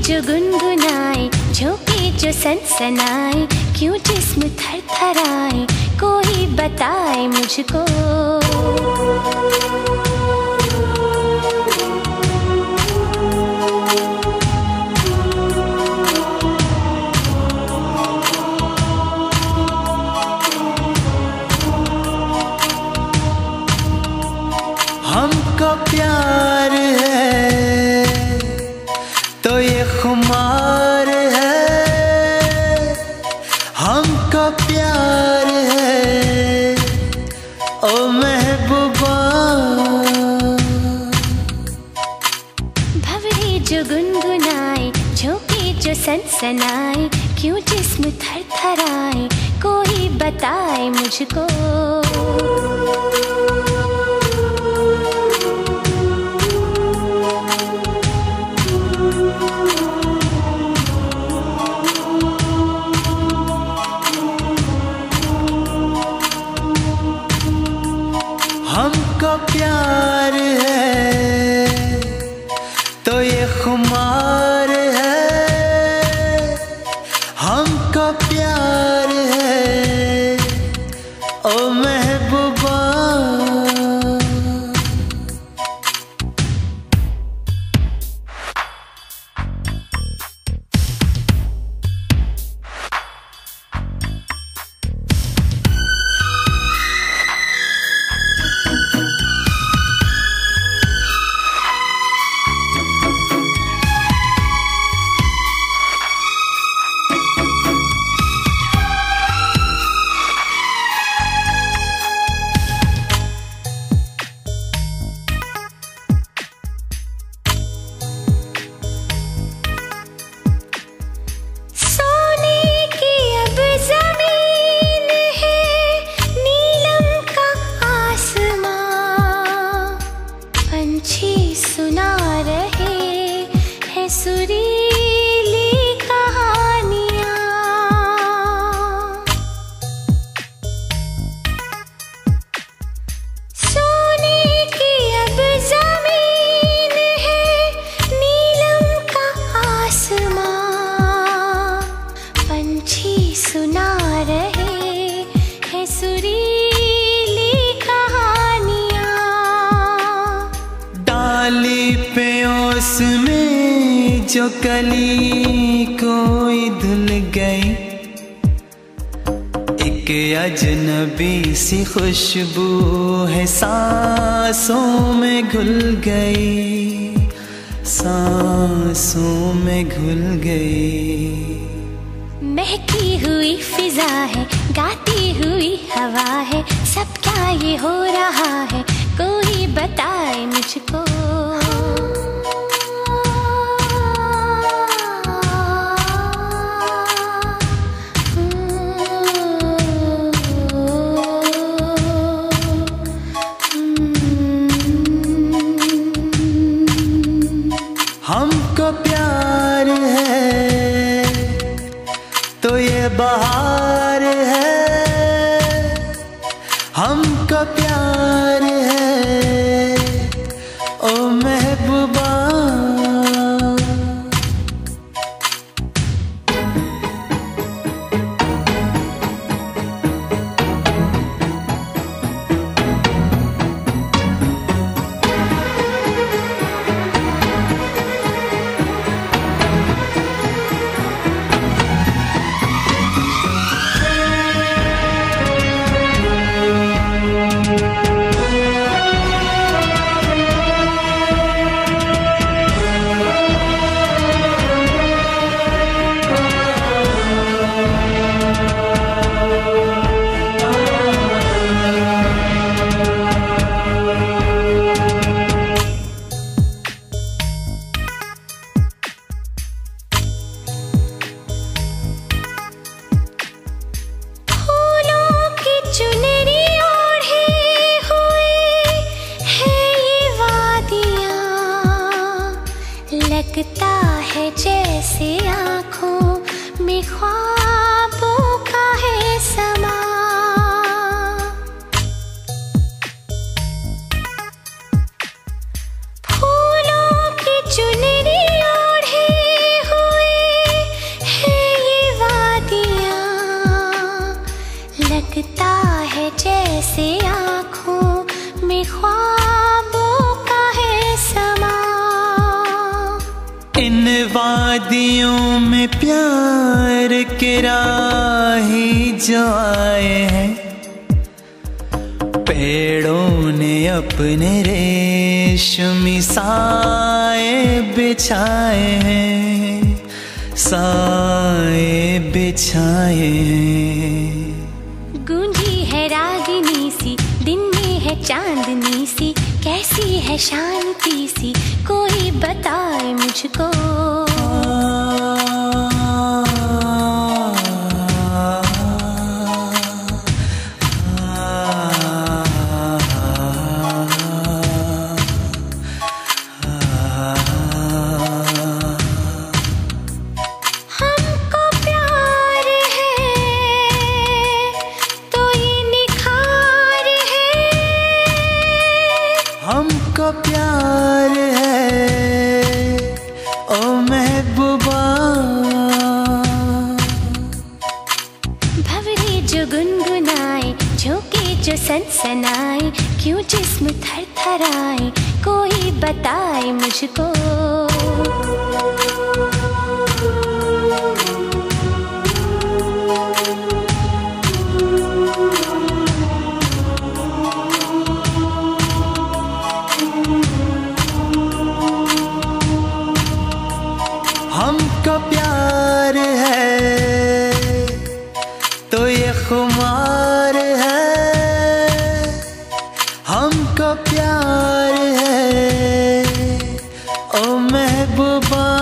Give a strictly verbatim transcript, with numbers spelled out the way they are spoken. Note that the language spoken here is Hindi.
जो गुनगुनाए, झोंके जो सनसनाए, क्यों जिस्म थरथराए, कोई बताए मुझको। हमको प्यार है तो ये खुमार है, हमको प्यार है ओ महबूबा। भंवरे जो गुनगुनाए, झोंके जो सनसनाए, क्यों जिस्म थरथराए, कोई बताए मुझको। हमको प्यार है तो ये खुमार है, हमको प्यार है ओ महबूबा। जो कली कोई धुल गई, एक अजनबी सी खुशबू है सांसों में घुल गई, सांसों में घुल गई। महकी हुई फिजा है, गाती हुई हवा है, सब क्या ये हो रहा है, कोई बताए मुझको। हमको प्यार है तो ये बहार है, हमको प्यार है ओ महबूब। वादियों में प्यार के राही जो आए हैं, पेड़ों ने अपने रेशमी साए बिछाए हैं, साए बिछाए हैं। गूंजी है रागिनी सी, दिन में है चांदनी सी, कैसी है शांति सी, कोई बताए मुझको। हमको प्यार है ओ महबूबा। भंवरे जो गुनगुनाए, झोंके जो सनसनाए, क्यों जिस्म थरथराए, कोई बताए मुझको। हमको प्यार है तो ये खुमार है, हमको प्यार है ओ महबूबा।